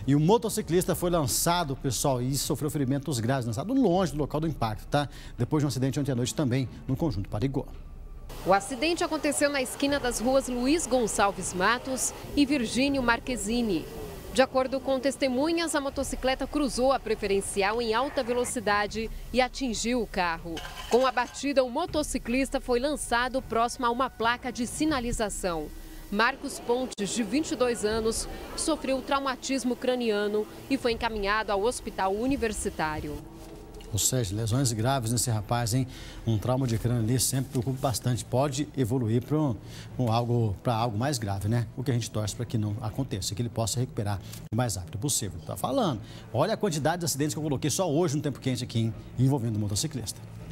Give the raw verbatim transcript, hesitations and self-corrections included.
E o motociclista foi lançado, pessoal, e sofreu ferimentos graves, lançado longe do local do impacto, tá? Depois de um acidente ontem à noite também no Conjunto Parigó. O acidente aconteceu na esquina das ruas Luiz Gonçalves Matos e Virgínio Marquezine. De acordo com testemunhas, a motocicleta cruzou a preferencial em alta velocidade e atingiu o carro. Com a batida, o motociclista foi lançado próximo a uma placa de sinalização. Marcos Pontes, de vinte e dois anos, sofreu traumatismo craniano e foi encaminhado ao hospital universitário. Ou seja, lesões graves nesse rapaz, hein? Um trauma de crânio ali sempre preocupa bastante. Pode evoluir para um, um algo, para algo mais grave, né? O que a gente torce para que não aconteça, que ele possa recuperar o mais rápido possível. Tá falando. Olha a quantidade de acidentes que eu coloquei só hoje no tempo quente aqui, hein? Envolvendo motociclista.